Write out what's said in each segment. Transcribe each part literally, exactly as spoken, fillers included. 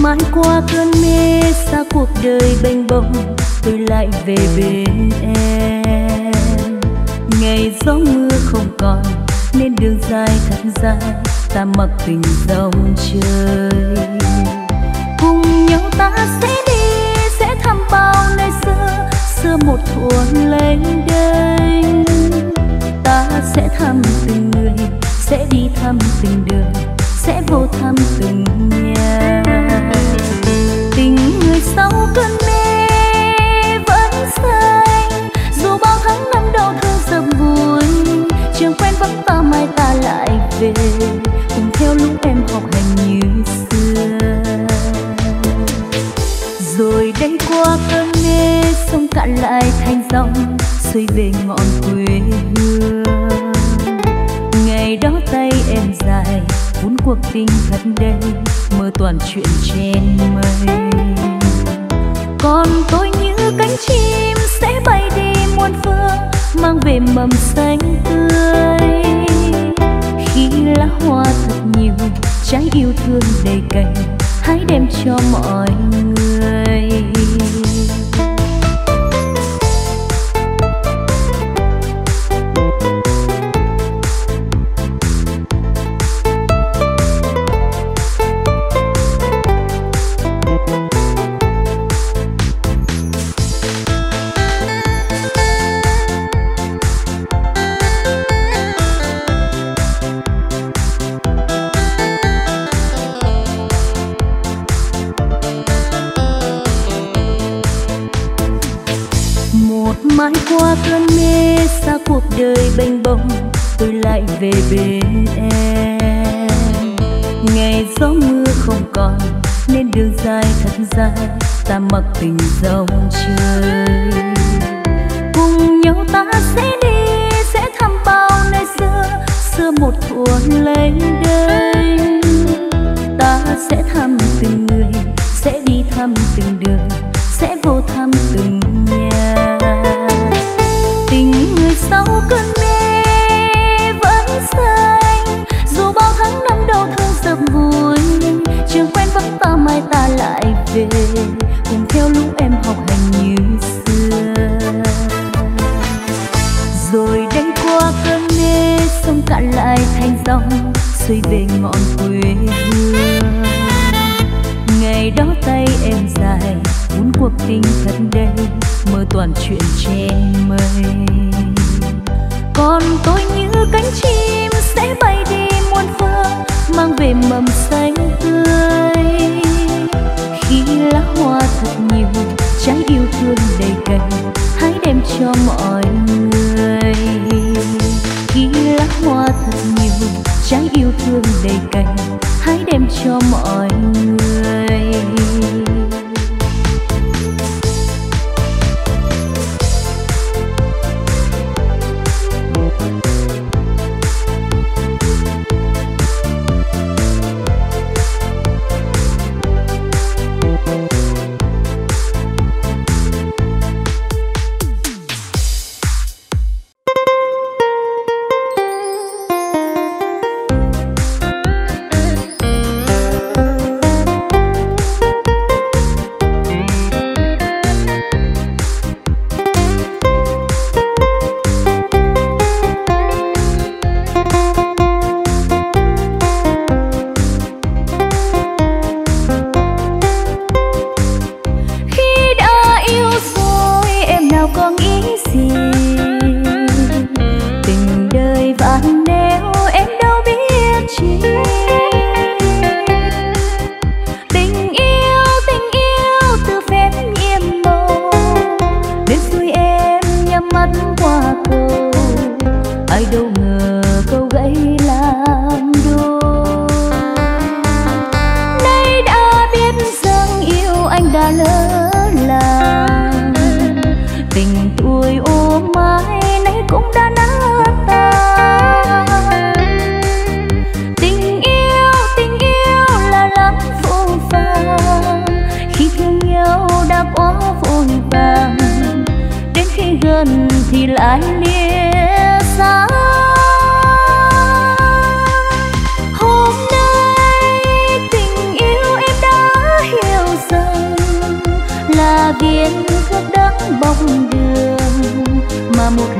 mãi qua cơn mê xa cuộc đời bênh bông, tôi lại về bên em. Ngày gió mưa không còn nên đường dài thật dài, ta mặc tình dòng trời. Cùng nhau ta sẽ đi, sẽ thăm bao nơi xưa, xưa một thuở lênh đênh. Ta sẽ thăm từng người, sẽ đi thăm từng đường, sẽ vô thăm từng nhà. Tình người sau cơn mê vẫn xanh, dù bao tháng năm đau thương dập vùi. Trường quen vẫn ta mai ta lại về, cùng theo lúc em học hành như xưa. Rồi đây qua cơn mê, sông cạn lại thành dòng, xuôi về ngọn quê hương. Ngày đó tay em dài, cuốn cuộc tình thật đây, mơ toàn chuyện trên mây. Còn tôi như cánh chim sẽ bay đi muôn phương, mang về mầm xanh tươi. Khi lá hoa thật nhiều, trái yêu thương đầy cành, hãy đem cho mọi người. Mãi qua cơn mê xa cuộc đời bênh bông, tôi lại về bên em. Ngày gió mưa không còn nên đường dài thật dài, ta mặc tình dòng trời. Cùng nhau ta sẽ đi, sẽ thăm bao nơi xưa, xưa một thuở lênh đênh. Ta sẽ thăm từng người, sẽ đi thăm từng đường, sẽ vô thăm từng nhà. Tình người sau cơn mê vẫn xanh, dù bao tháng năm đau thương dập vùi. Trường quen vẫn ta mai ta lại về, cùng theo lúc em học hành như xưa. Rồi đây qua cơn mê, sông cạn lại thành dòng, xuôi về ngọn quê hương. Ngày đó tay em dài, cuốn cuộc tình thật đây, mơ toàn chuyện trên mây. Còn tôi như cánh chim sẽ bay đi muôn phương, mang về mầm xanh tươi. Khi lá hoa thật nhiều, trái yêu thương đầy cành, hãy đem cho mọi người. Khi lá hoa thật nhiều, trái yêu thương đầy cành, hãy đem cho mọi người.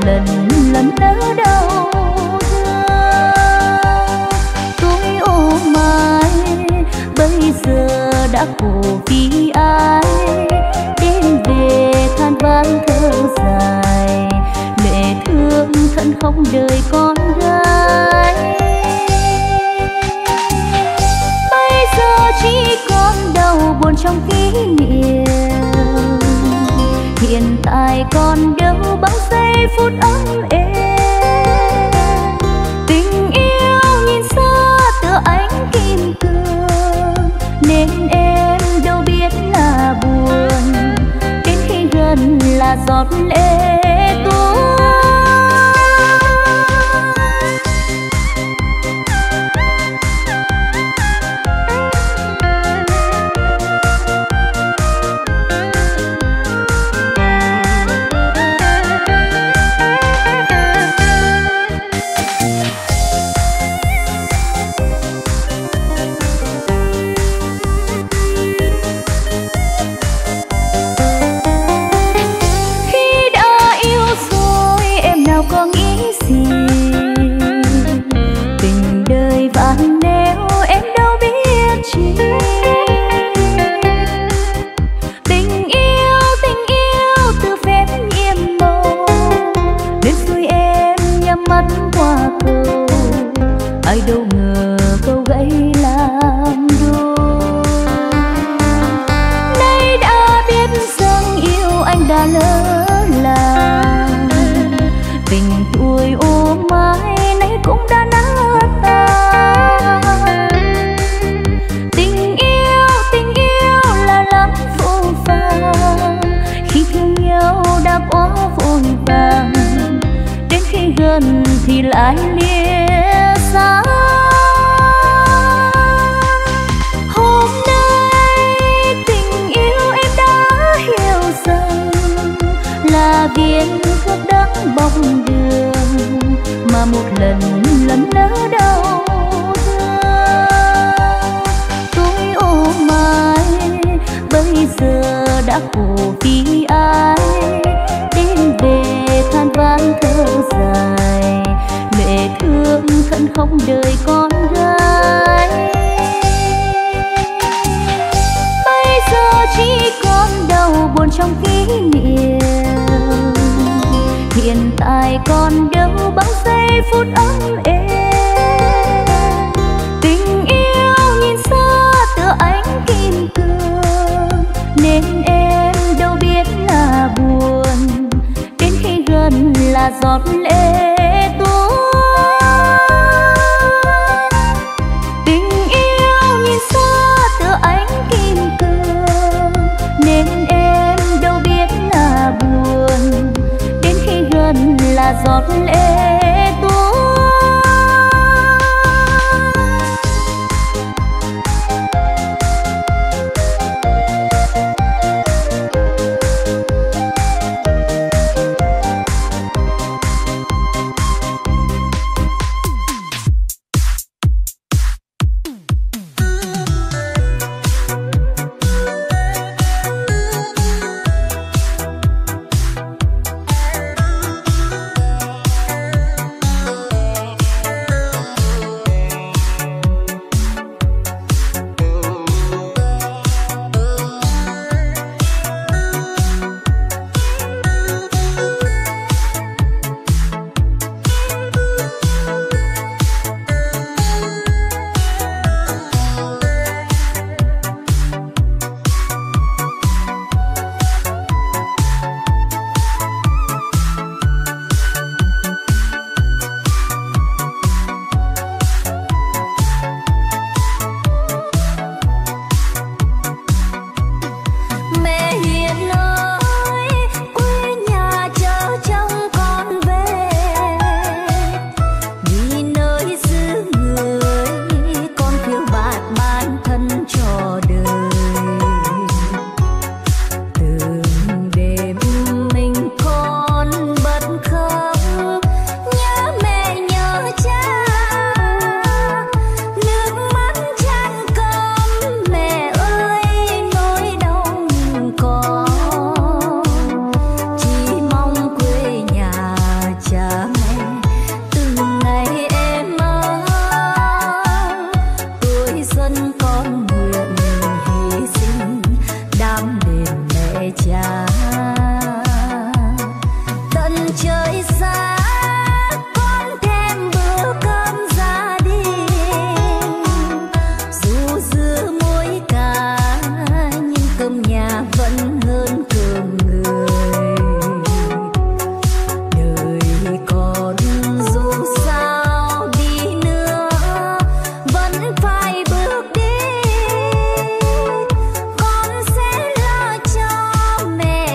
lần lẫn lỡ đau thương. Tôi ôm mãi bây giờ đã khổ vì ai, đêm về than vãn thở dài, lệ thương thân không đời con gái. Bây giờ chỉ còn đau buồn trong kỷ niệm, hiện tại còn đâu bao giây phút ấm êm. Tình yêu nhìn xa tựa ánh kim cương, nên em đâu biết là buồn, đến khi gần là giọt lệ tuôn. Ai đâu ngờ câu gãy làm đôi. Nay đã biết rằng yêu anh đã lỡ làng, tình tuổi ôm mãi nay cũng đã nát tan. Tình yêu, tình yêu là lắm phũ phàng, khi thương nhau đã quá vội vàng, đến khi gần thì lại lìa xa. Hôm nay tình yêu em đã hiểu rằng là viên thuốc đắng bóng đường, mà một lần lẫn lỡ đau thương. Tôi ôm mãi bây giờ đã khổ vì ai, đêm về than vãn thở dài, lệ thương thân không đời con gái. Bây giờ chỉ còn đau buồn trong kỷ niệm, hiện tại còn đâu bao giây phút ấm êm. Tình yêu nhìn xa tựa ánh kim cương, nên em đâu biết là buồn, đến khi gần là giọt lệ tuôn. Tình yêu nhìn xa tựa ánh kim cương, nên em đâu biết là buồn, đến khi gần là giọt lệ tuôn. cha. Tận trời xa con thêm bữa cơm gia đình, dù dưa muối cá nhưng cơm nhà vẫn hơn cơm người. Đời còn dù sao đi nữa vẫn phải bước đi, con sẽ lo cho mẹ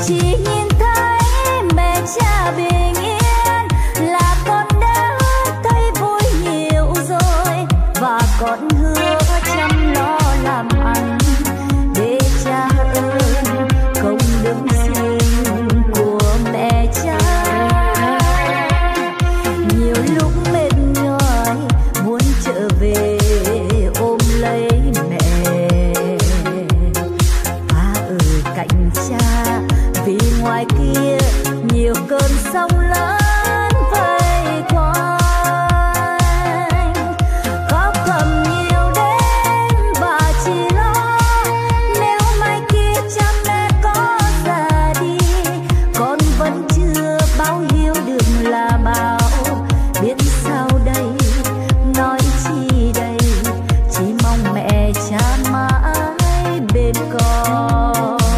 Chỉ nhìn thấy mẹ cha bình yên là con đã thấy vui nhiều rồi, và con hứa chăm lo làm ăn để cha ơn công đức sinh của mẹ cha. Nhiều lúc mệt nhoài muốn trở về ôm lấy mẹ, và ở cạnh cha vì ngoài kia nhiều cơn sóng lớn vây quanh. Khóc thầm nhiều đêm và chỉ lo nếu mai kia cha mẹ có già đi, con vẫn chưa báo hiếu được là bao. Biết sao đây, nói chi đây, chỉ mong mẹ cha mãi bên con.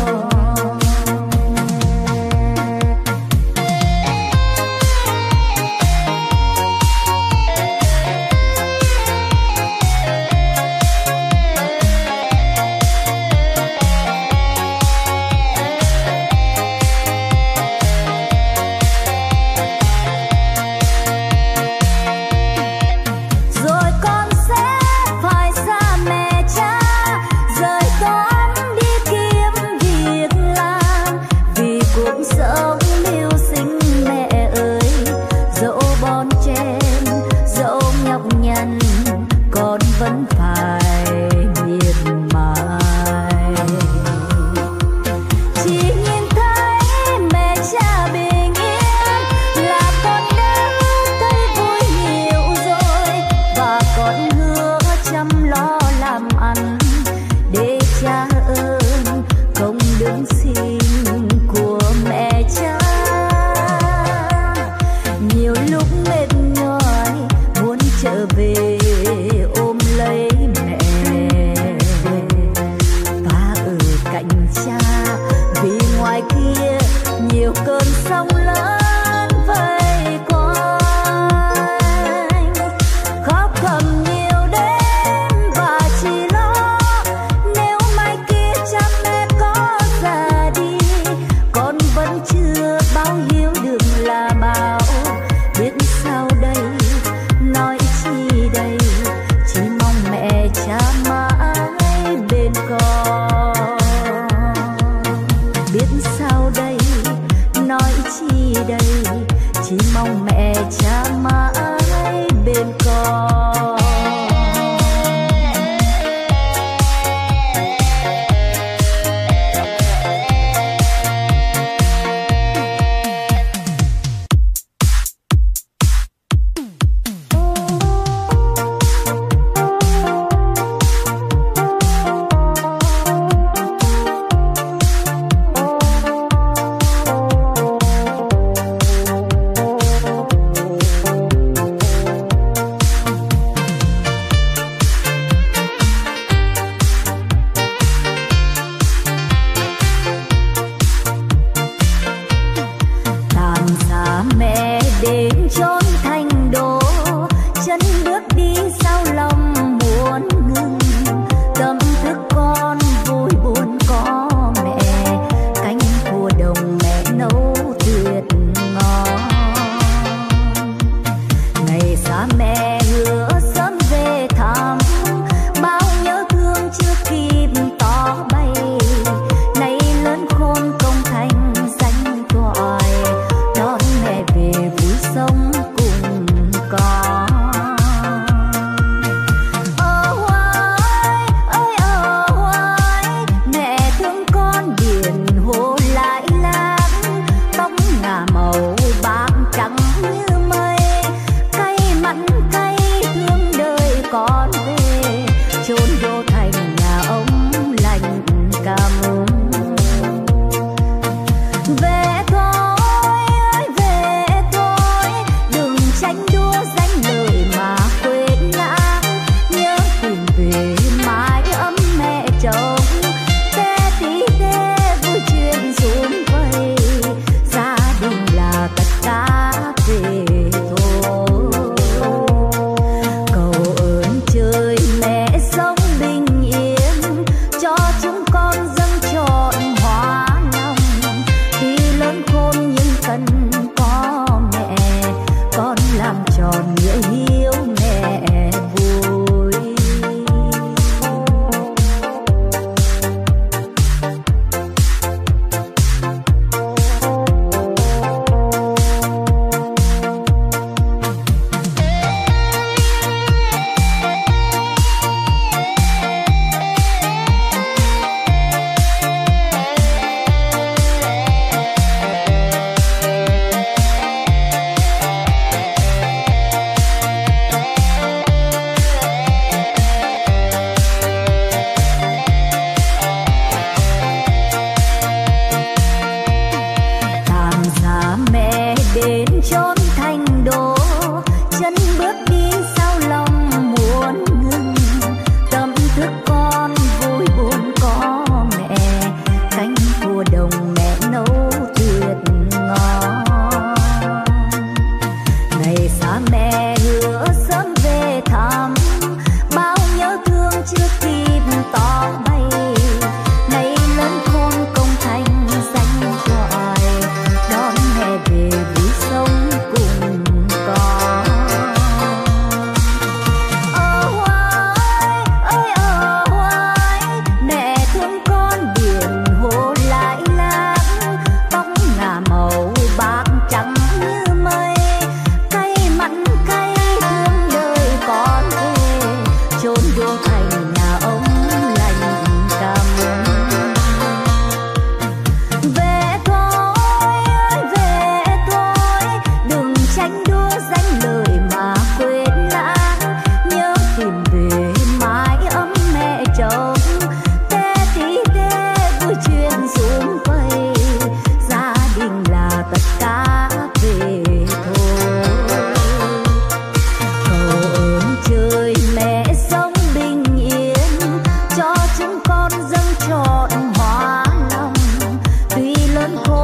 Rồi con sẽ phải xa mẹ cha, rời con đi kiếm việc làm, vì cuộc sống mưu sinh mẹ ơi. Dẫu bon chen, dẫu nhọc nhằn, con vẫn phải miệt mài. Chỉ nhìn thấy mẹ cha bình yên là con đã thấy vui nhiều rồi, và con hứa chăm lo làm ăn để cha ơn công đức sinh của mẹ cha. Nhiều lúc mệt nhoài muốn trở về ôm lấy mẹ, và ở cạnh cha vì ngoài kia nhiều cơn sóng lớn vây quanh. Khóc thầm nhiều đêm và chỉ lo nếu mai kia cha mẹ có già đi, con vẫn chưa báo hiếu được là bao. Biết sao đây, nói chi đây, chỉ mong mẹ cha mãi bên con. Biết sao đây, nói chi đây, chỉ mong mẹ cha mãi bên con.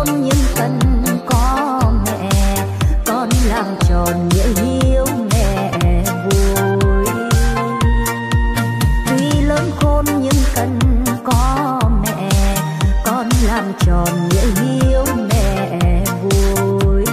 khôn nhưng cần có mẹ, con làm tròn nghĩa hiếu mẹ vui. Tuy lớn khôn nhưng cần có mẹ, con làm tròn nghĩa hiếu mẹ vui.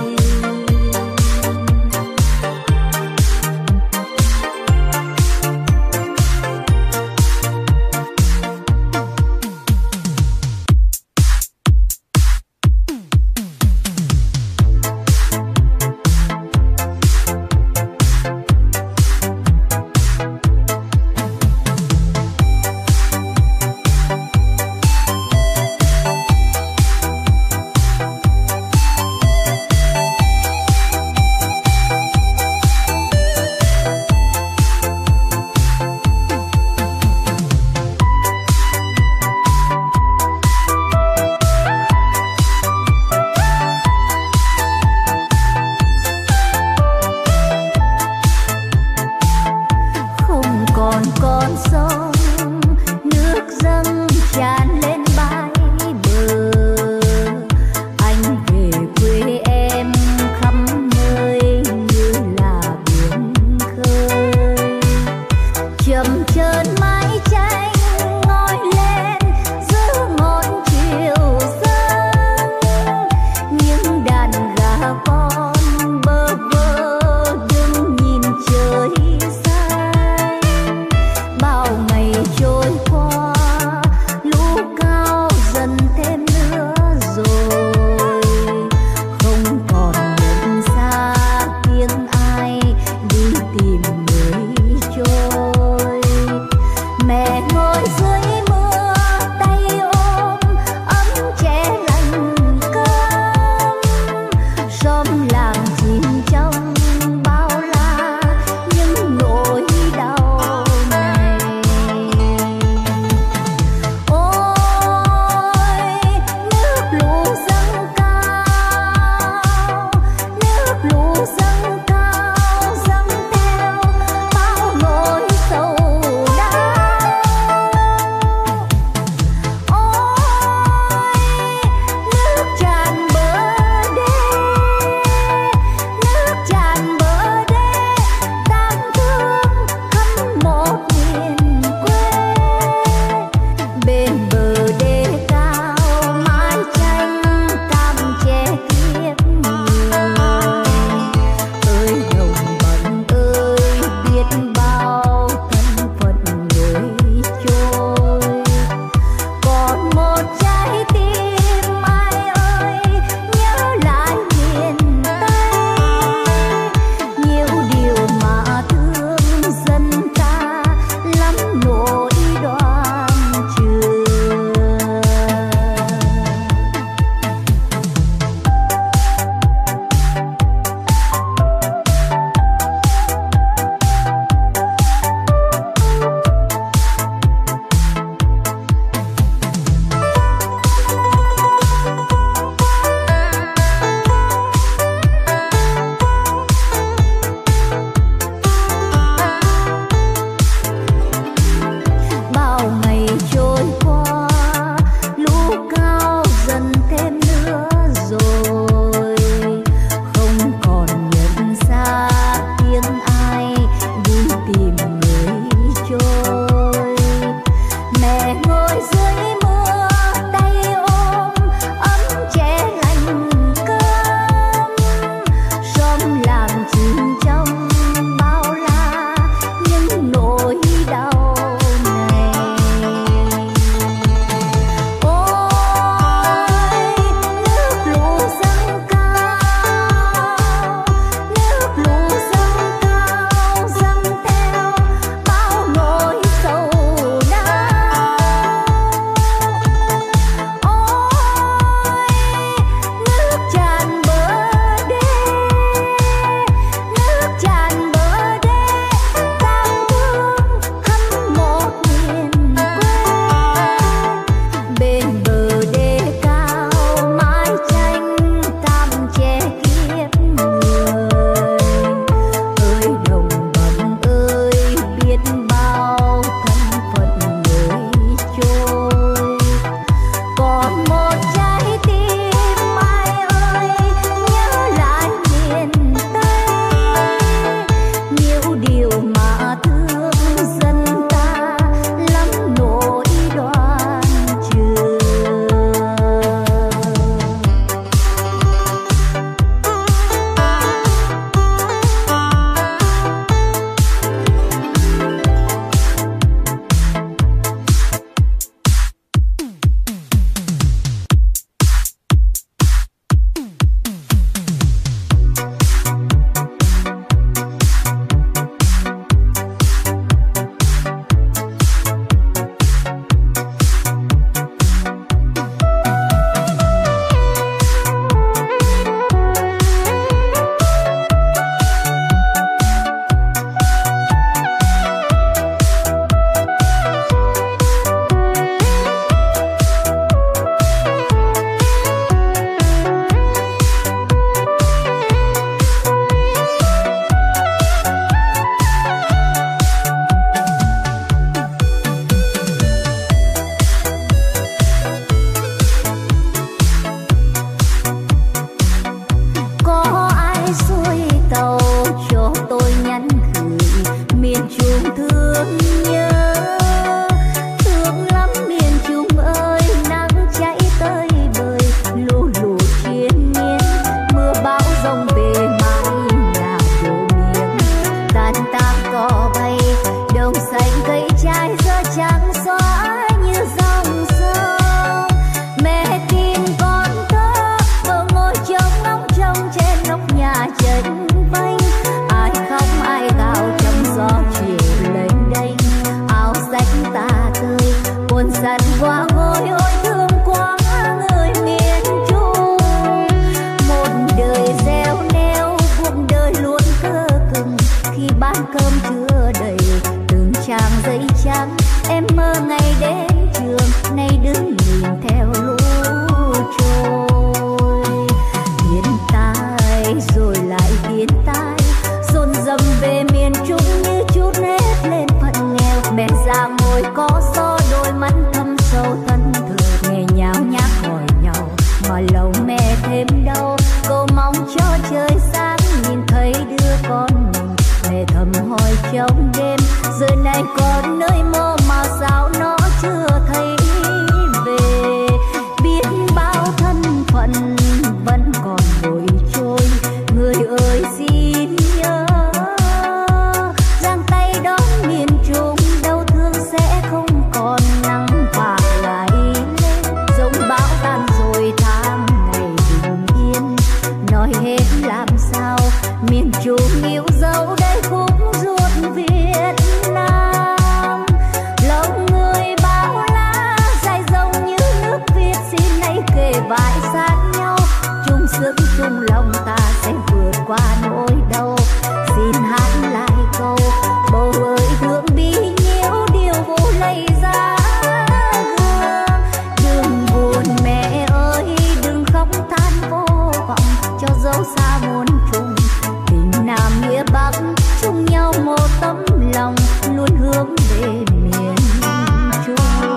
mẹ thêm đau. Cô mong cho trời sáng nhìn thấy đứa con mình, mẹ thầm hỏi trong đêm giờ này còn nơi mơ mà sao nó chưa thấy về. Biết bao thân phận vẫn còn bội trôi, người ơi xin nhớ giang tay đón miền Trung, đau thương sẽ không còn nắng vàng lại lên. Giống bão tan rồi tháng ngày bình yên, nói hết làm sao miền Trung yêu dấu đây khúc ruột Việt Nam. Lòng người bao la dài dòng như nước Việt, xin hãy kề vai sát nhau, chung sức chung lòng ta sẽ vượt qua nỗi đau. Xin hát lại câu bầu ơi thương bí nhiêu điều vô lây ra gương. Đừng buồn mẹ ơi đừng khóc than vô vọng, cho dấu xa muôn trùng tình Nam nghĩa Bắc chung nhau một tấm lòng luôn hướng về miền Trung.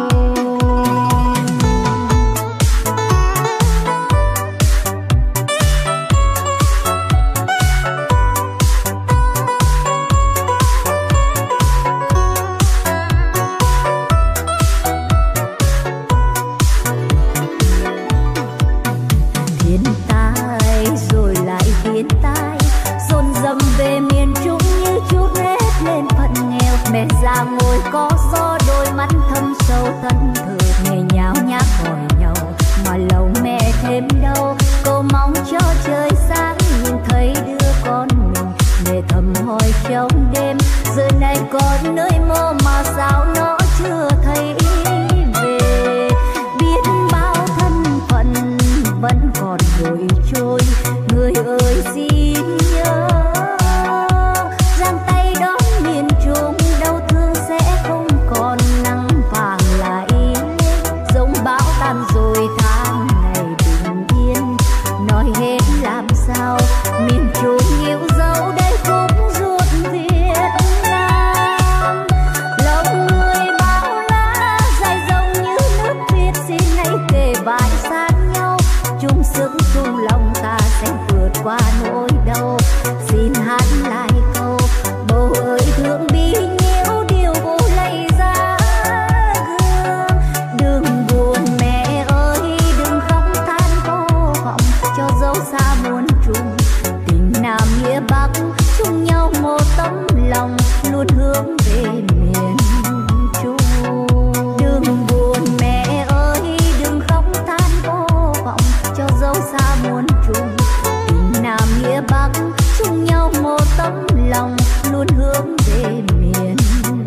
Thiên tai rồi lại thiên tai, dồn dầm về miền Trung như chút hết lên phận nghèo. Mẹ già ngồi có gió, đôi mắt thâm sâu thân thờ, ngày nháo nhác hỏi nhau mà lòng mẹ thêm đau. Cô mong cho trời sáng nhìn thấy đứa con mình, mẹ thầm hỏi trong đêm giờ này còn nơi mơ mà sao nó chưa thấy về. Biết bao thân phận vẫn còn bội trôi, người ơi xin nhớ giang tay đón miền Trung, đau thương sẽ không còn nắng vàng lại lên. Giống bão tan rồi tháng ngày bình yên, nói hết làm sao miền Trung yêu dấu đây khúc ruột Việt Nam. Lòng người bao la dài dòng như nước Việt, xin hãy kề vai sát nhau, chung sức chung lòng ta sẽ vượt qua nỗi đau. Xin hát lại câu bầu ơi thương bí nhiêu điều vô lây ra gương. Đừng buồn mẹ ơi đừng khóc than vô vọng, cho dấu xa muôn trùng tình Nam nghĩa Bắc chung nhau một tấm lòng luôn hướng về miền Trung. Đừng buồn mẹ ơi đừng khóc than vô vọng, cho dấu xa muôn trùng tình Nam nghĩa Bắc chung nhau một tấm lòng luôn hướng về miền Trung.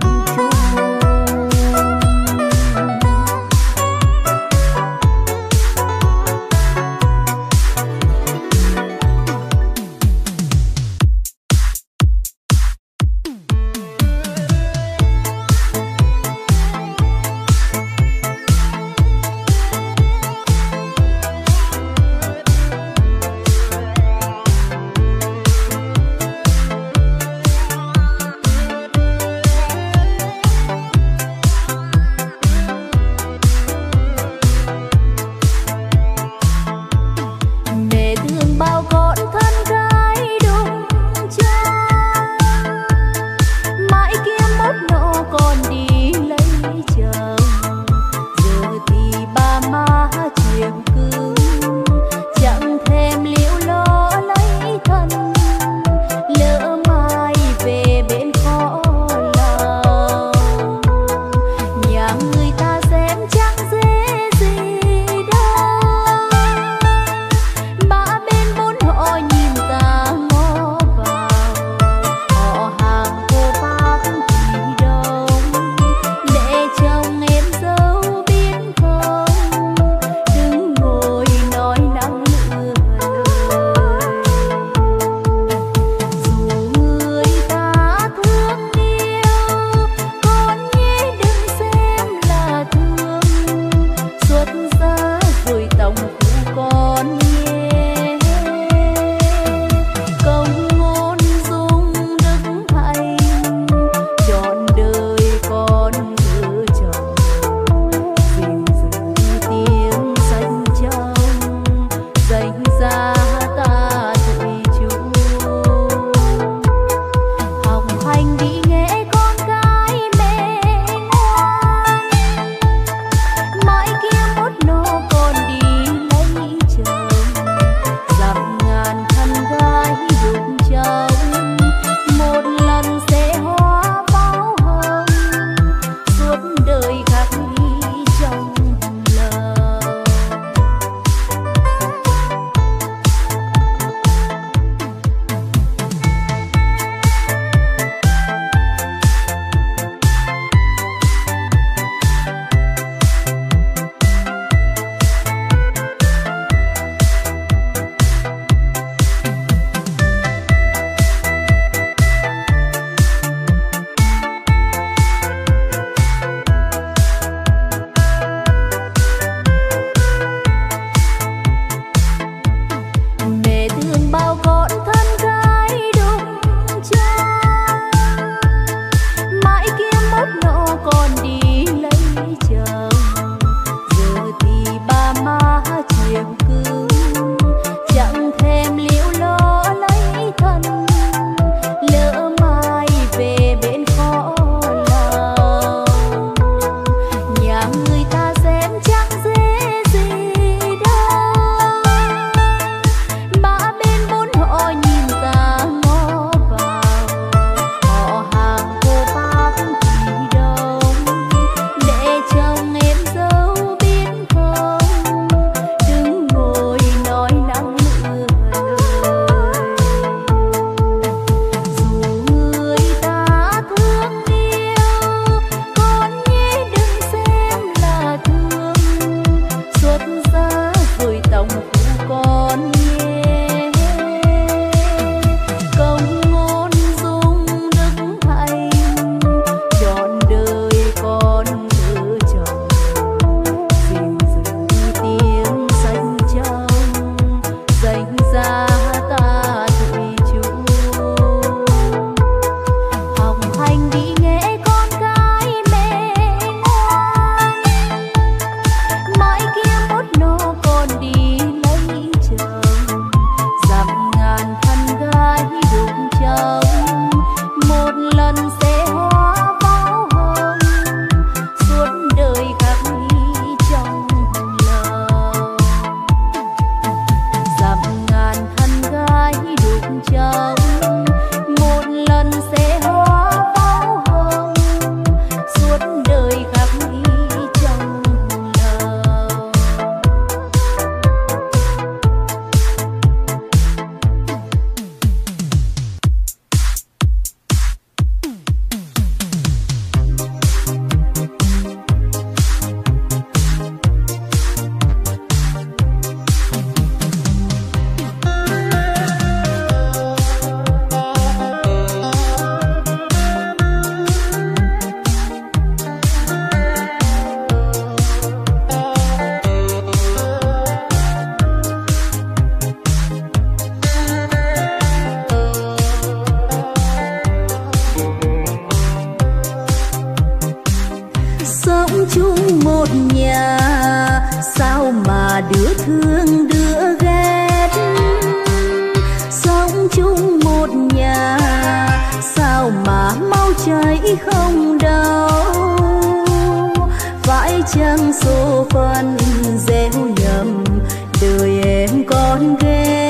chảy không đau. Phải chăng số phận gieo nhầm đời em con ghé,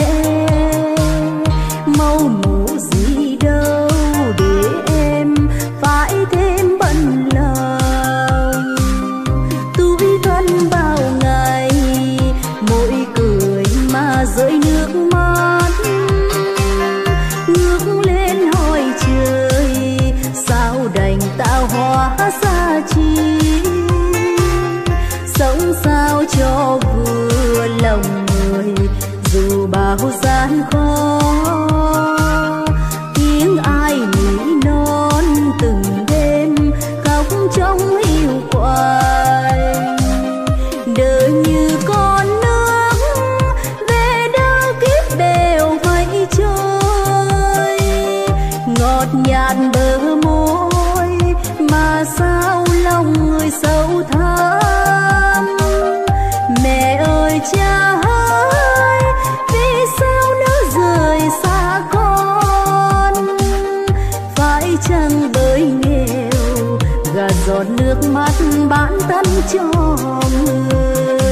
màu mù gì đâu để em phải thêm bận lòng. Tủi thân bao ngày mỗi cười mà rơi nước mắt, ngước lên hỏi trời sao đành tạo hóa xa chi. Sống sao cho vừa lòng người dù bao gian khó, tiếng ai nỉ non từng đêm khóc trong hiu quạnh. Đời như con nước về đâu kiếp đều phải trôi, ngọt nhạt bờ môi mà sao lòng người sâu thẳm. Mẹ ơi cha ơi vì sao nỡ rời xa con, phải chăng bởi nghèo gạt giọt nước mắt bán thân cho người.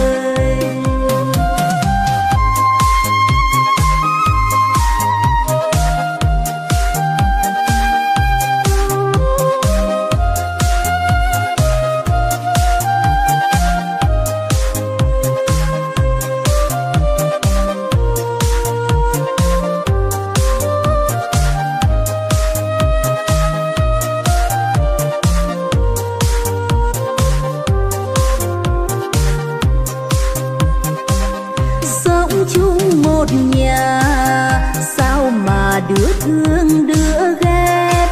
Đứa thương đứa ghét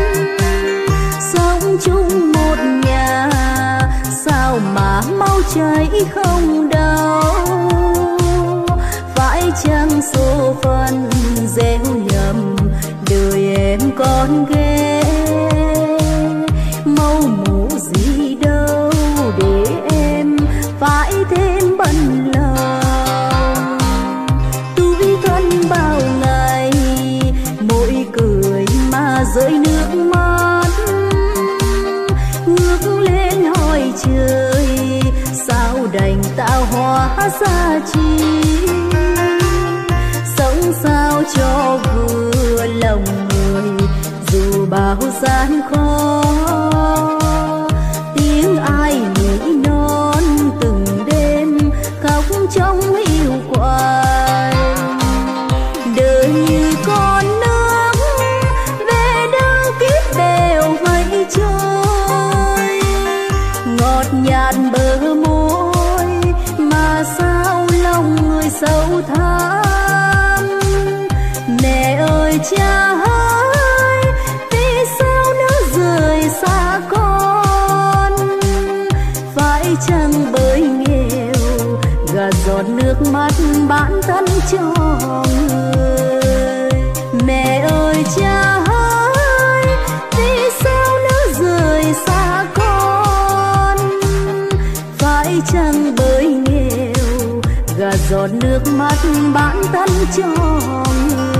sống chung một nhà, sao mà máu chảy không đau. Phải chăng số phận gieo nhầm đời em con ghé, màu mù gì đâu để em phải thêm bận lòng. Tủi thân bao ngày mỗi cười mà rơi nước mắt, ngước lên hỏi trời sao đành tạo hóa xa chi. Sống sao cho vừa lòng người dù bao gian khó, tiếng ai nỉ non từng đêm khóc trong hiu quạnh. Đời như con nước về đâu kiếp đều phải trôi, ngọt nhạt bờ môi mà sao lòng người sâu thẳm. Mẹ ơi cha ơi vì sao nỡ rời xa con, phải chăng bởi nghèo gạt giọt nước mắt bán thân cho người. Mẹ ơi cha ơi vì sao nỡ rời xa con, phải chăng bởi nghèo gạt giọt nước mắt bán thân cho người.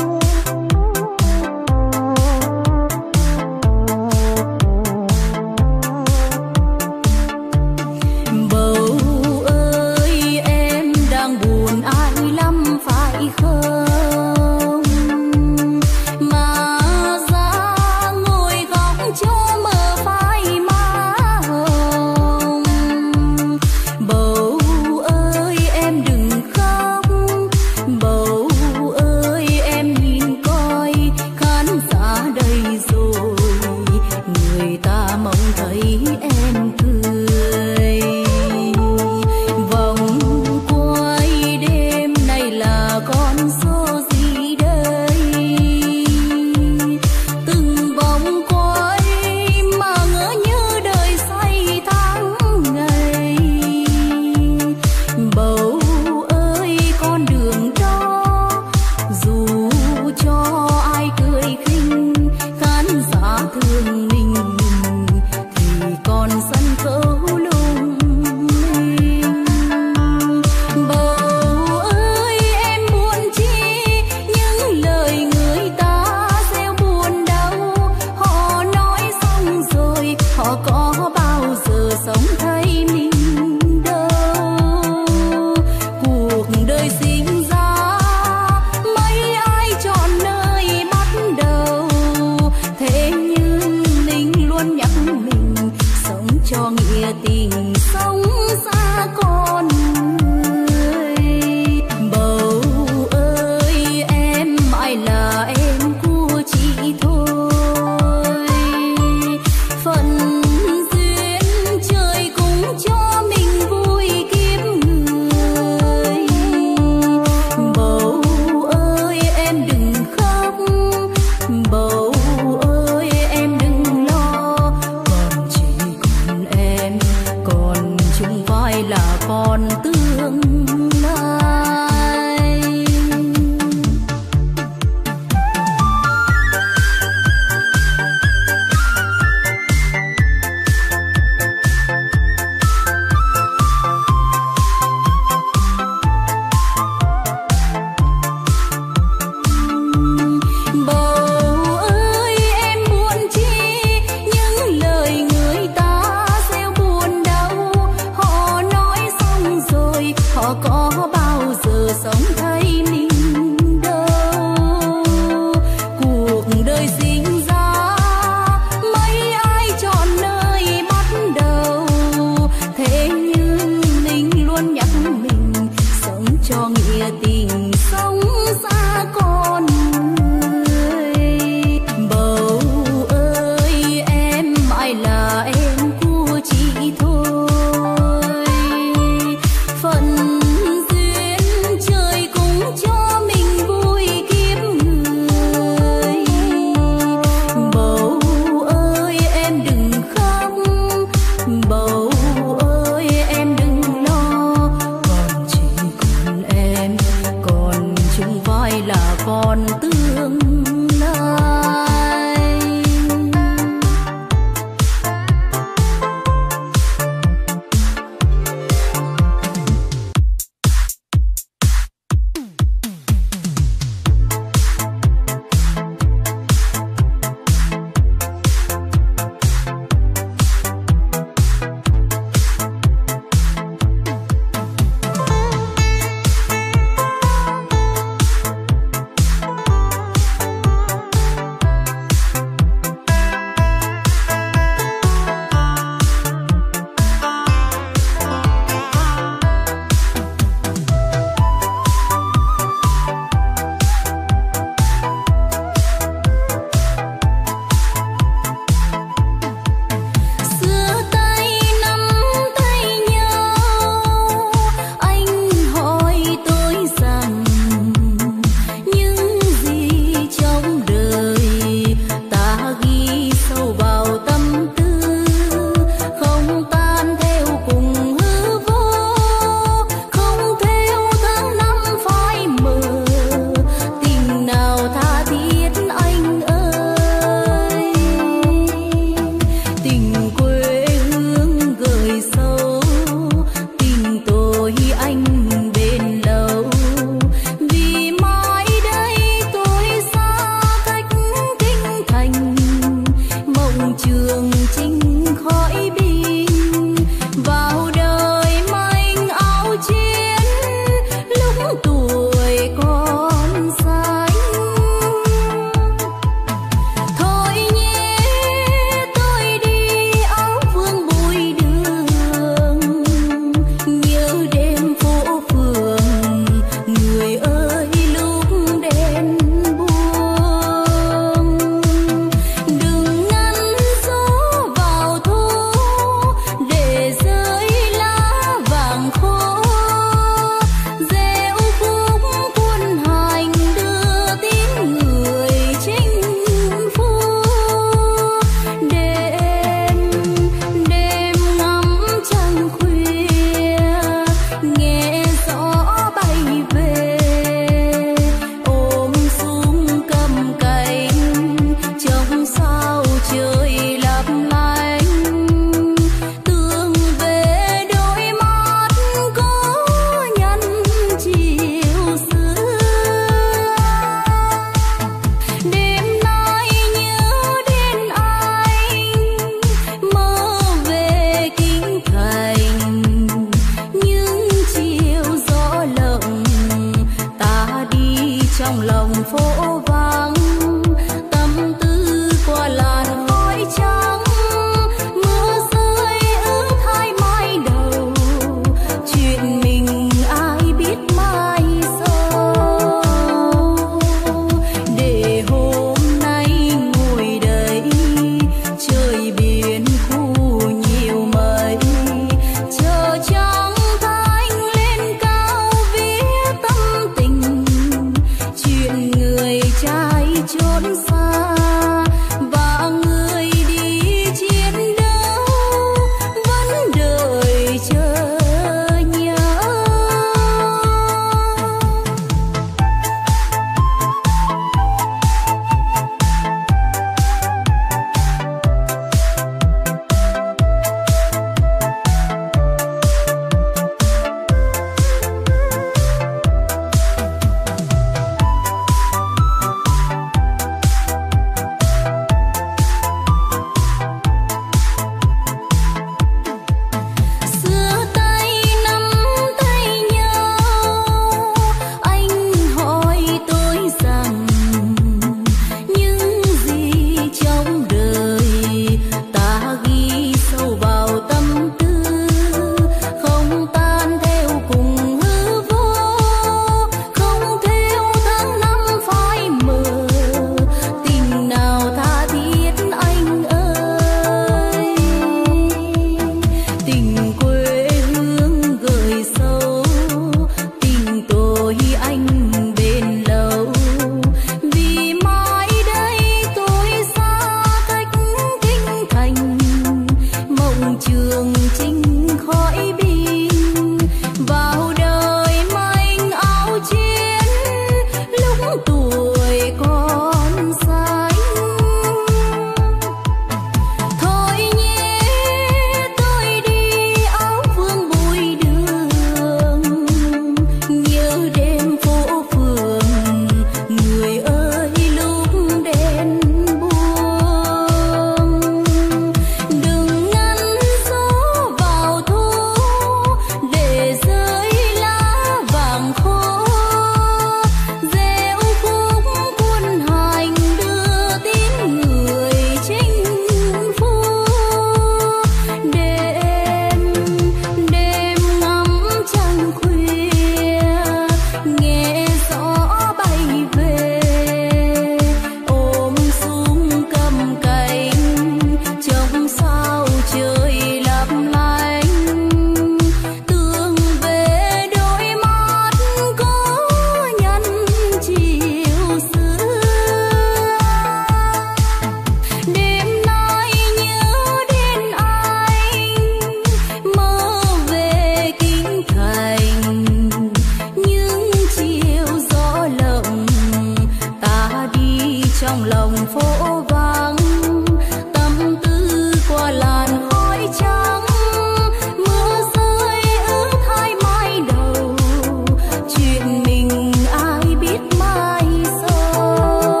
lòng phố vắng, tâm tư qua làn khói trắng. Mưa rơi ướt hai mái đầu, chuyện mình ai biết mai sau.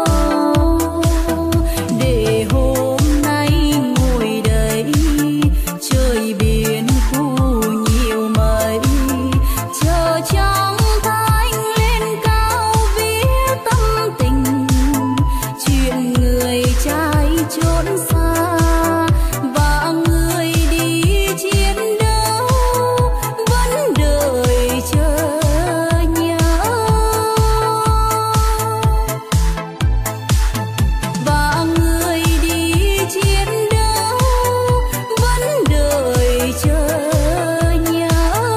Để hôm nay ngồi đây, trời biển khu nhiều mây, chờ trăng thanh lên cao viết tâm tình. Chuyện người trai trốn xa và người đi chiến đấu vẫn đợi chờ nhau. Và người đi chiến đấu vẫn đợi chờ nhau.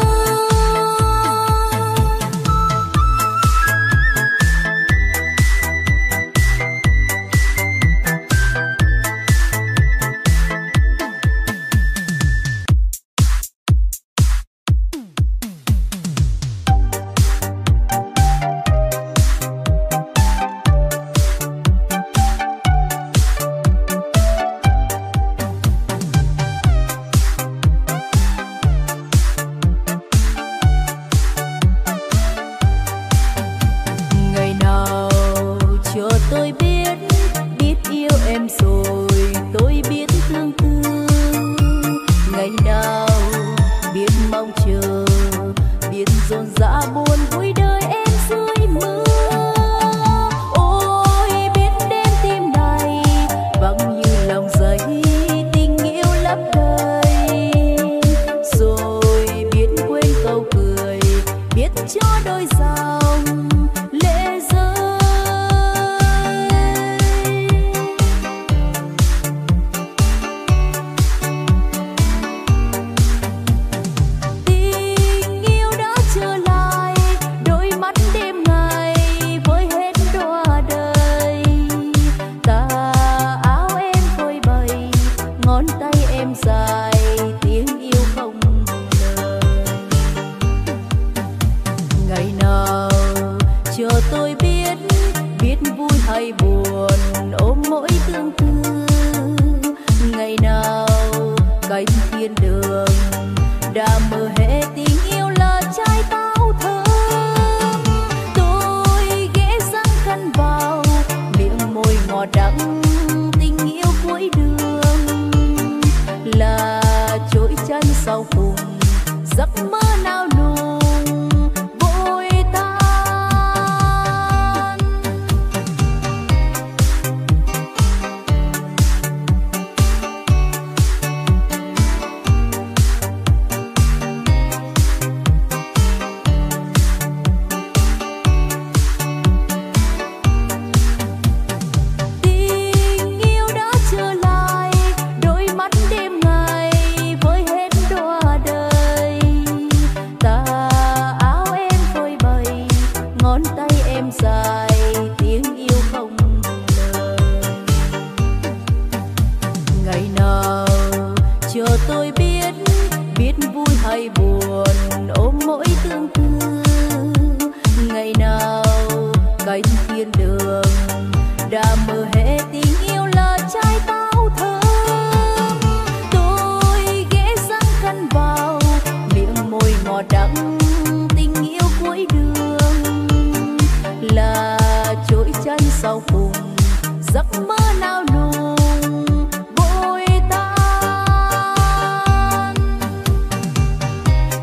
Ngày nào cho tôi biết, biết yêu em rồi tôi biết thương tư. Ngày nào biết mong chờ, biết dồn dã buồn vui đời em dưới mưa. Ôi biết đêm tim này vắng như lòng giấy, tình yêu lấp đầy. Rồi biết quên câu cười, biết cho đôi dòng lệ rơi. Tình yêu đã trở lại, đôi mắt đêm ngày với hết đọa đời. Tà áo em phơi bày, ngón tay em dài, tiếng yêu không lời. Ngày nào cho tôi biết, biết vui hay buồn ôm mỗi tương tư. Ngày nào cánh thiên đường đã mơ hệ tình yêu là trái táo thơm. Tôi ghé răng khăn vào, miệng môi ngọt đắng, tình yêu cuối đường là chối chân sau cùng, giấc mơ nào nùng vội tan. Tình yêu đã trở lại, đôi mắt đêm ngày với hết đọa đời. Tà áo em phơi bày, ngón tay em dài, tiếng yêu không lời. Ngày nào cho tôi biết, biết vui hay buồn ôm mỗi tương tư. Ngày nào cánh thiên đường đã mơ hệ tình yêu là trái táo thơm. Tôi ghé răng khăn vào, miệng môi ngọt đắng, tình yêu cuối đường là chối chân sau cùng, giấc mơ nào nùng vội tan.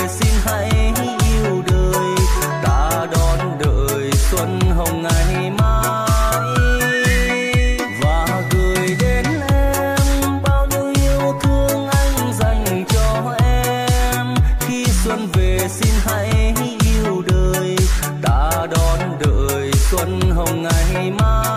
xin hãy yêu đời, ta đón đợi xuân hồng ngày mai và gửi đến em bao nhiêu yêu thương anh dành cho em. Khi xuân về xin hãy yêu đời, ta đón đợi xuân hồng ngày mai.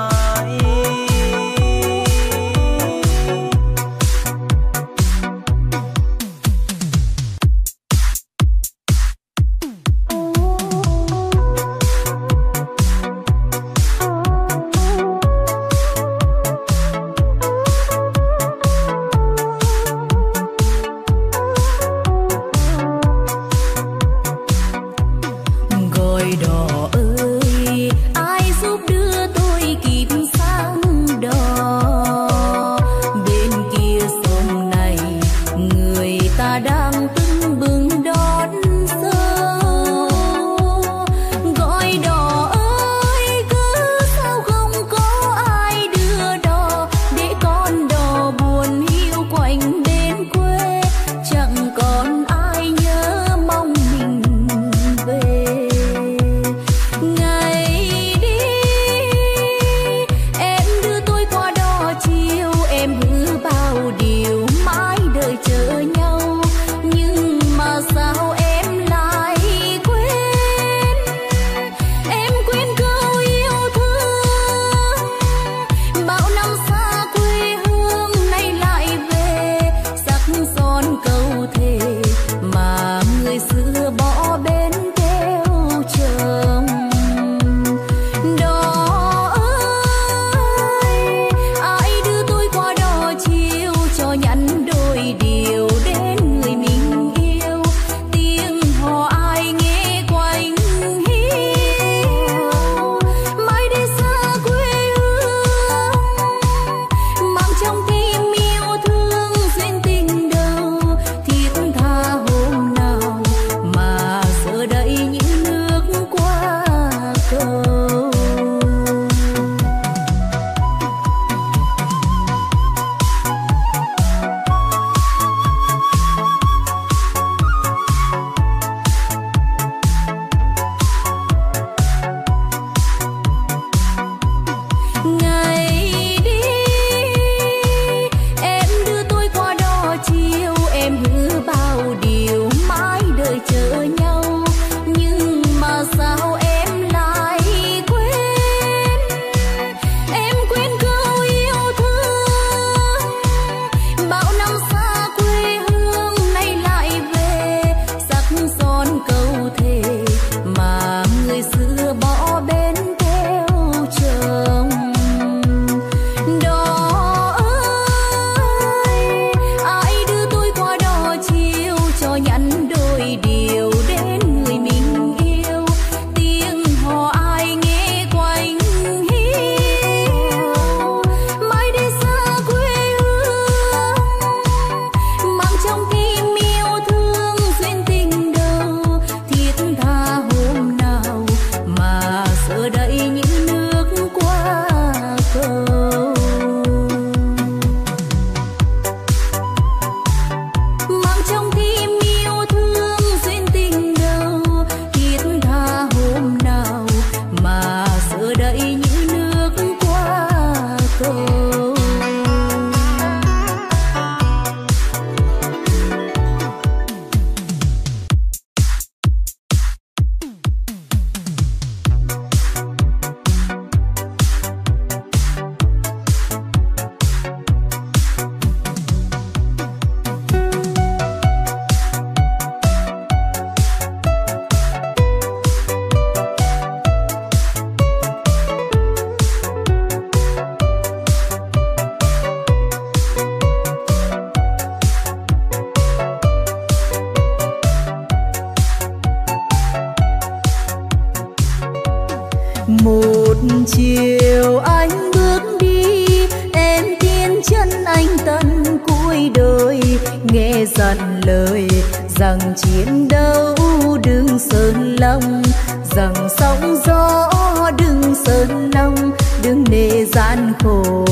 Một chiều anh bước đi, em tiến chân anh tận cuối đời, nghe dặn lời rằng chiến đấu đừng sơn lòng, rằng sóng gió đừng sơn lòng, đừng nề gian khổ.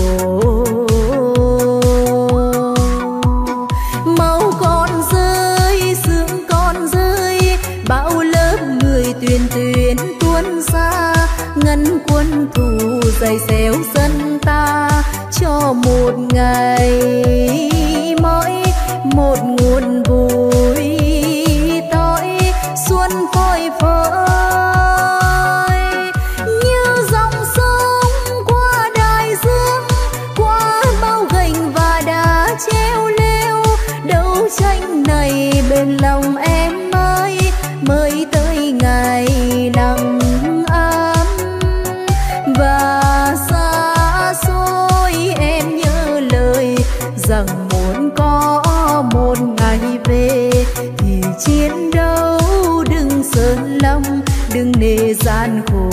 Máu còn rơi, sương còn rơi, ngày nắng ấm và xa xôi, em nhớ lời rằng muốn có một ngày về thì chiến đấu đừng sơn lòng, đừng nề gian khổ.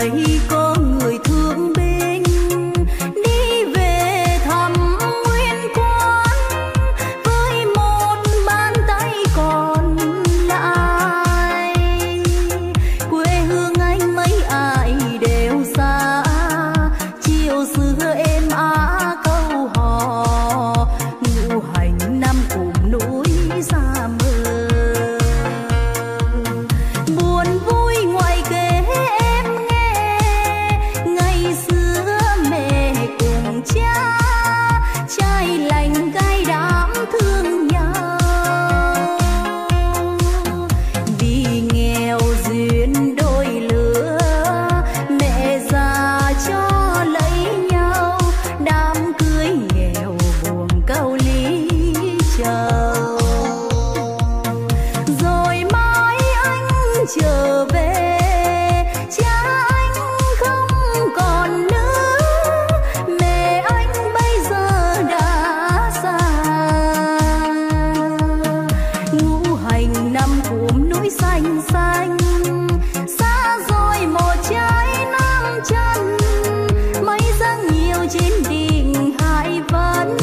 này có người thương binh đi về thăm nguyên quán với một bàn tay còn lại. Quê hương anh mấy ai đều xa, chiều xưa êm ả câu hò ngũ hành năm cụm núi xa mơ. Buồn vui ngoài kể em nghe, ngày xưa mẹ cùng cha trai lành cay đám thương nhau. Vì nghèo duyên đôi lứa, mẹ già cho lấy nhau, đám cưới nghèo buồn câu lý trầu. Rồi mai anh trở về, cha anh không còn nữa, mẹ anh bây giờ đã xa. Ngũ hành năm cụm núi xanh xanh, xa rồi một trái năm chân, mấy dáng nhiều trên đỉnh Hải Vân.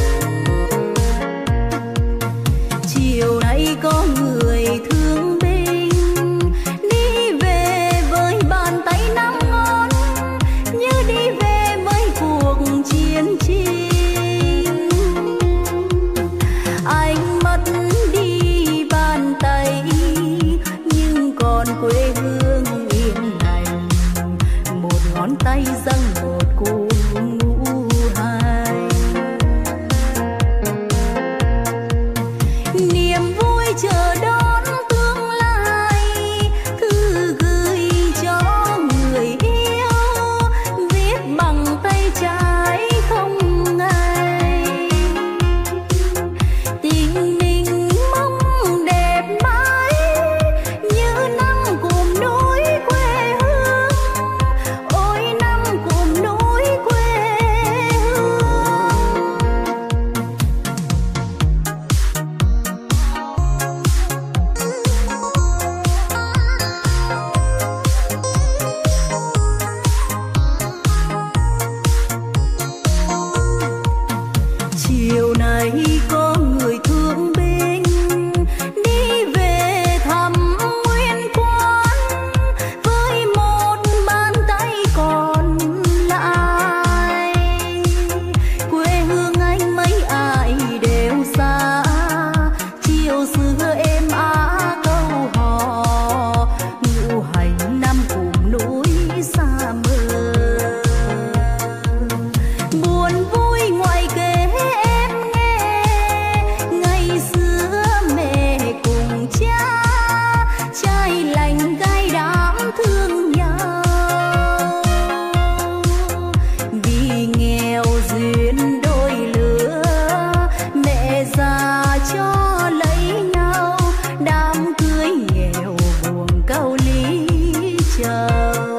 Chiều nay có người thương binh đi về với bàn tay nắng ngon, như đi về với cuộc chiến tranh. Anh mất đi bàn tay nhưng còn quê hương yên lành, một ngón tay dâng một cung ngũ hành. Niềm vui chờ đón tương lai, thư gửi cho người yêu, viết bằng tay trái không ngày. Tình mình mong đẹp mãi như năm cụm núi quê hương, ôi năm cụm núi quê hương. Chiều nay có người thương binh đi về thăm nguyên quán với một bàn tay còn lại. Quê hương anh mấy ai đều xa, chiều xưa êm ả câu hò ngũ hành năm cụm núi xa mơ. Buồn vui ngoài kể em nghe, ngày xưa mẹ cùng cha trai lành cay đám thương nhau. Vì nghèo duyên đôi lứa, mẹ già cho lấy nhau, đám cưới nghèo buồn câu lý trầu.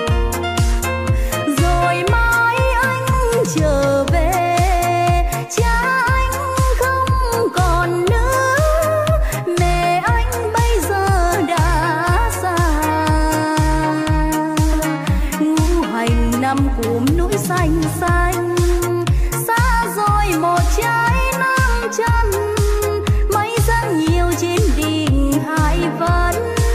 Rồi mai anh trở về, cha anh không còn nữa, mẹ anh bây giờ đã xa. Ngũ hành năm cụm núi xanh xanh, xa rồi một trái năm chân, mấy dáng nhiều trên đỉnh Hải Vân.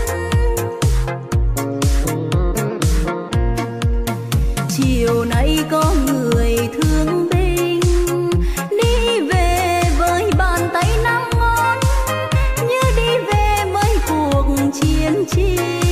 Chiều nay có người thương binh đi về với bàn tay nắng ngon, như đi về với cuộc chiến tranh.